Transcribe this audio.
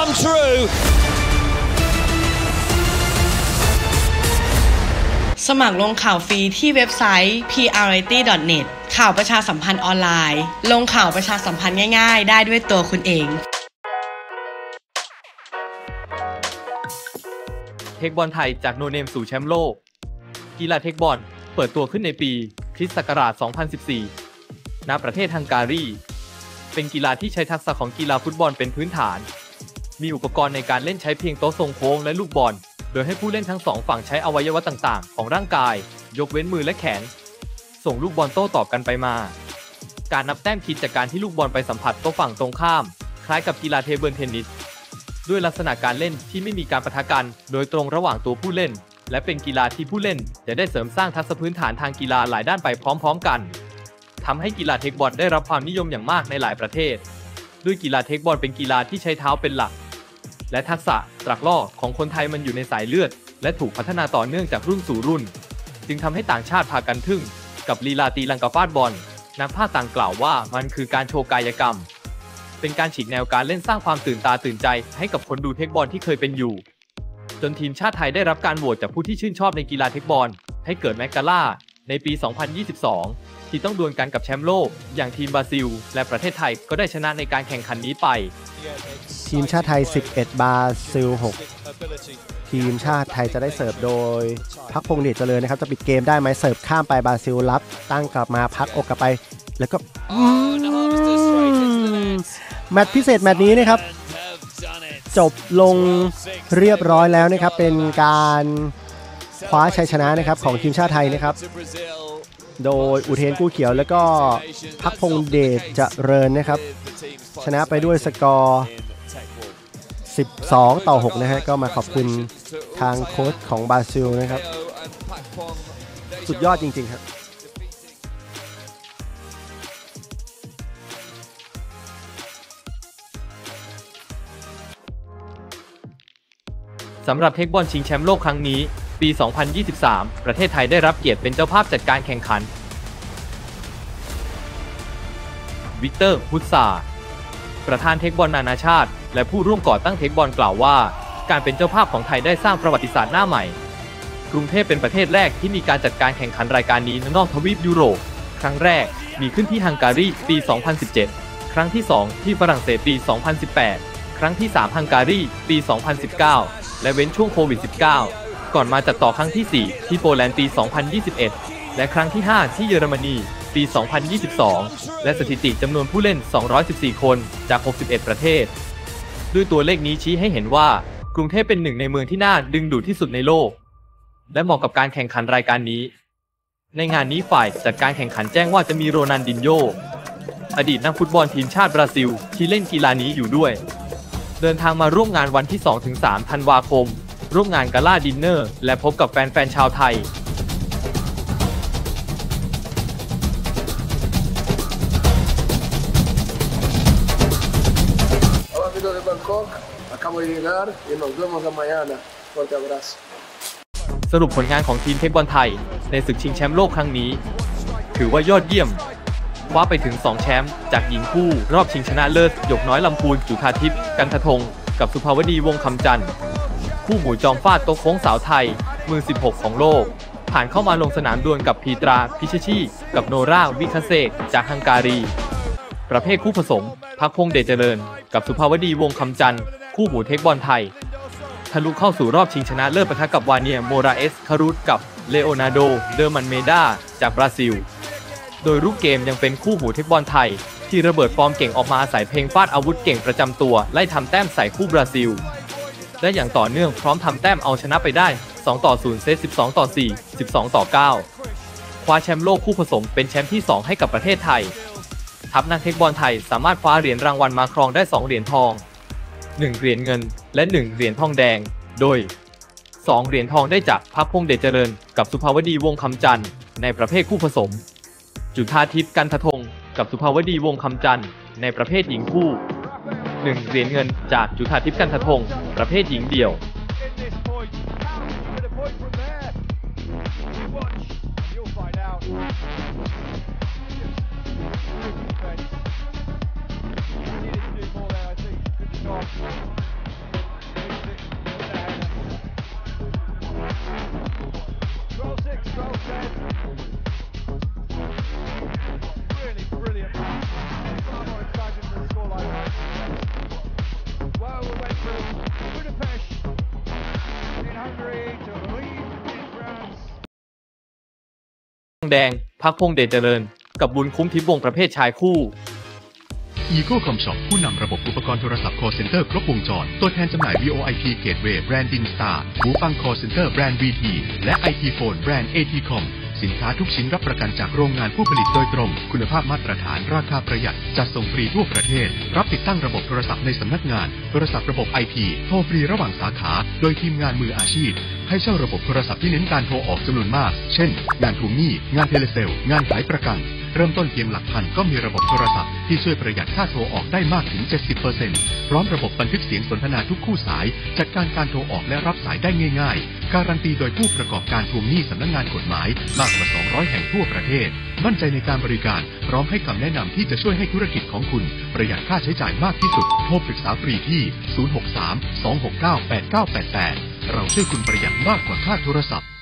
come through. สมัครลงข่าวฟรีที่เว็บไซต์ prreality.net ข่าวประชาสัมพันธ์ออนไลน์ลงข่าวประชาสัมพันธ์ง่ายๆได้ด้วยตัวคุณเองเทคบอลไทยจากโนเนมสู่แชมป์โลกกีฬาเทคบอลเปิดตัวขึ้นในปีคริสต์ศักราช 2014 ณ ประเทศฮังการีเป็นกีฬาที่ใช้ทักษะของกีฬาฟุตบอลเป็นพื้นฐานมีอุปกรณ์ในการเล่นใช้เพียงโต๊ะทรงโค้งและลูกบอลโดยให้ผู้เล่นทั้งสองฝั่งใช้อวัยวะต่างๆของร่างกายยกเว้นมือและแขนส่งลูกบอลโต้ตอบกันไปมาการนับแต้มคิดจากการที่ลูกบอลไปสัมผัสโต๊ะฝั่งตรงข้ามคล้ายกับกีฬาเทเบิลเทนนิสด้วยลักษณะการเล่นที่ไม่มีการปะทะกันโดยตรงระหว่างตัวผู้เล่นและเป็นกีฬาที่ผู้เล่นจะได้เสริมสร้างทักษะพื้นฐานทางกีฬาหลายด้านไปพร้อมๆกันทำให้กีฬาเทคบอลได้รับความนิยมอย่างมากในหลายประเทศด้วยกีฬาเทคบอลเป็นกีฬาที่ใช้เท้าเป็นหลักและทักษะตรากล่อของคนไทยมันอยู่ในสายเลือดและถูกพัฒนาต่อเนื่องจากรุ่นสู่รุ่นจึงทำให้ต่างชาติพากันทึ่งกับลีลาตีลังกาฟาดบอลนักพากย์ต่างกล่าวว่ามันคือการโชว์กายกรรมเป็นการฉีกแนวการเล่นสร้างความตื่นตาตื่นใจให้กับคนดูเทคบอลที่เคยเป็นอยู่จนทีมชาติไทยได้รับการโหวตจากผู้ที่ชื่นชอบในกีฬาเทคบอลให้เกิดแมกกาล่าในปี 2022 ที่ต้องดวลกันกับแชมป์โลกอย่างทีมบราซิลและประเทศไทยก็ได้ชนะในการแข่งขันนี้ไปทีมชาติไทย11บราซิล6ทีมชาติไทยจะได้เสิร์ฟโดยพักพงษ์เดชเจริญนะครับจะปิดเกมได้ไหมเสิร์ฟข้ามไปบราซิลรับตั้งกลับมาพักอกกลับไปแล้วก็แมตช์พิเศษแมตช์นี้นะครับจบลงเรียบร้อยแล้วนะครับเป็นการคว้าชัยชนะนะครับของทีมชาติไทยนะครับโดยอุเทนกู้เขียวแล้วก็พักพงษ์เดชเจริญนะครับชนะไปด้วยสกอร์12-6นะฮะก็มาขอบคุณทางโค้ชของบราซิลนะครับสุดยอดจริงๆครับสำหรับเทคบอลชิงแชมป์โลกครั้งนี้ปี 2023 ประเทศไทยได้รับเกียรติเป็นเจ้าภาพจัดการแข่งขันวิกเตอร์พุทธาประธานเทคบอลนานาชาติและผู้ร่วมก่อตั้งเทคบอลกล่าวว่าการเป็นเจ้าภาพของไทยได้สร้างประวัติศาสตร์หน้าใหม่กรุงเทพเป็นประเทศแรกที่มีการจัดการแข่งขันรายการนี้นอกทวีปยุโรปครั้งแรกมีขึ้นที่ฮังการีปี 2017 ครั้งที่ 2 ที่ฝรั่งเศสปี 2018 ครั้งที่ 3 ฮังการีปี 2019 และเว้นช่วงโควิด -19 ก่อนมาจัดต่อครั้งที่ 4 ที่โปแลนด์ปี 2021 และครั้งที่ 5 ที่เยอรมนีปี 2022 และสถิติจำนวนผู้เล่น 214 คนจาก 61 ประเทศด้วยตัวเลขนี้ชี้ให้เห็นว่ากรุงเทพเป็นหนึ่งในเมืองที่น่าดึงดูดที่สุดในโลกและเหมาะกับการแข่งขันรายการนี้ในงานนี้ฝ่ายจัดการแข่งขันแจ้งว่าจะมีโรนัลดินโญ่อดีตนักฟุตบอลทีมชาติบราซิลที่เล่นกีฬานี้อยู่ด้วยเดินทางมาร่วมงานวันที่ 2-3 ธันวาคมร่วมงานกาล่าดินเนอร์และพบกับแฟนๆชาวไทยสรุปผลงานของทีมเทคบอลไทยในศึกชิงแชมป์โลกครั้งนี้ถือว่ายอดเยี่ยมคว้าไปถึง2แชมป์จากหญิงคู่รอบชิงชนะเลิศหยกน้อยลำพูนจุฑาทิพย์กันทธงกับสุภาวดีวงศ์คำจันทร์คู่หมู่จอมฟาดโต๊ะโค้งสาวไทยมือ16ของโลกผ่านเข้ามาลงสนามดวลกับพีตราพิชชีกับโนราวิคเซกจากฮังการีประเภทคู่ผสมพักพงษ์เดชเจริญกับสุภาวดีวงศ์คำจันทร์คู่หมู่เทคบอลไทยทะลุเข้าสู่รอบชิงชนะเลิศปะทะกับวาเนียโมราเอสคารุตกับเลโอนาร์โดเดอร์มันเมดาจากบราซิลโดยรูปเกมยังเป็นคู่หูเทคบอลไทยที่ระเบิดฟอร์มเก่งออกมาอาศัยเพลงฟาดอาวุธเก่งประจำตัวไล่ทำแต้มใส่คู่บราซิลและอย่างต่อเนื่องพร้อมทำแต้มเอาชนะไปได้ 2-0 เซต 12-4 12-9 คว้าแชมป์โลกคู่ผสมเป็นแชมป์ที่ 2 ให้กับประเทศไทยทัพนักเทคบอลไทยสามารถคว้าเหรียญรางวัลมาครองได้2เหรียญทอง1เหรียญเงินและ1เหรียญทองแดงโดย2เหรียญทองได้จากพักพงษ์เดชเจริญกับสุภาวดีวงศ์คำจันทร์ในประเภทคู่ผสมจุฑาทิพย์กันทธงกับสุภาวดีวงศ์คำจันทร์ในประเภทหญิงคู่1เหรียญเงินจากจุฑาทิพย์กันทธงประเภทหญิงเดี่ยวแดงพักพงษ์เดชเจริญกับบุญคุ้มทิพย์วงศ์ประเภทชายคู่ Ecocom Shop ผู้นำระบบอุปกรณ์โทรศัพท์ call center ครบวงจรตัวแทนจำหน่าย VoIP Gateway แบรนด์ Dinstar หูฟัง call center แบรนด์ VT และ IT Phone แบรนด์ ATCOM สินค้าทุกชิ้นรับประกันจากโรงงานผู้ผลิตโดยตรงคุณภาพมาตรฐานราคาประหยัดจัดส่งฟรีทั่วประเทศรับติดตั้งระบบโทรศัพท์ในสำนักงานโทรศัพท์ระบบ IP โทรฟรีระหว่างสาขาโดยทีมงานมืออาชีพให้เช่าระบบโทรศัพท์ที่เน้นการโทรออกจำนวนมากเช่นงานทวงหนี้งานเทเลเซลงานขายประกันเริ่มต้นเพียงหลักพันก็มีระบบโทรศัพท์ที่ช่วยประหยัดค่าโทรออกได้มากถึง 70% พร้อมระบบบันทึกเสียงสนทนาทุกคู่สายจัดการโทรออกและรับสายได้ง่ายๆการันตีโดยผู้ประกอบการทวงหนี้สำนักงานกฎหมายมากกว่า200แห่งทั่วประเทศมั่นใจในการบริการพร้อมให้คำแนะนำที่จะช่วยให้ธุรกิจของคุณประหยัดค่าใช้จ่ายมากที่สุดโทรปรึกษาฟรีที่ 063-269-8988 เราช่วยคุณประหยัดมากกว่าค่าโทรศัพท์